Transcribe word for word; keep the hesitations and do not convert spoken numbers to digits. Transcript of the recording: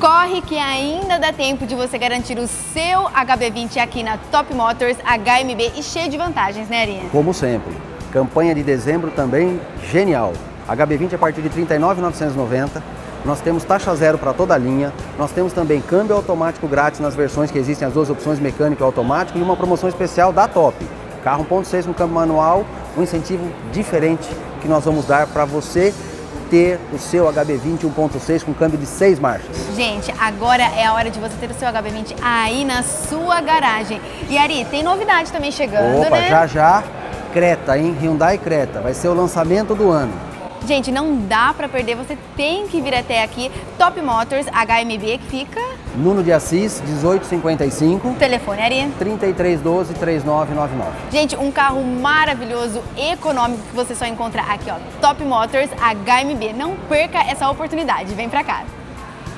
Corre que ainda dá tempo de você garantir o seu H B vinte aqui na Top Motors H M B e cheio de vantagens, né, Ari? Como sempre, campanha de dezembro também genial. H B vinte a partir de trinta e nove mil novecentos e noventa. Nós temos taxa zero para toda a linha. Nós temos também câmbio automático grátis nas versões que existem, as duas opções mecânico e automático, e uma promoção especial da Top. Carro um ponto seis com câmbio manual, um incentivo diferente que nós vamos dar para você ter o seu H B vinte um ponto seis com câmbio de seis marchas. Gente, agora é a hora de você ter o seu H B vinte aí na sua garagem. E Ari, tem novidade também chegando, Opa, né? já já, Creta, hein? Hyundai Creta, vai ser o lançamento do ano. Gente, não dá pra perder, você tem que vir até aqui, Top Motors H M B, que fica... Nuno de Assis, dezoito cinquenta e cinco. Telefone, Ari? trinta e três doze, trinta e nove noventa e nove. Gente, um carro maravilhoso, econômico, que você só encontra aqui, ó, Top Motors H M B. Não perca essa oportunidade, vem pra cá.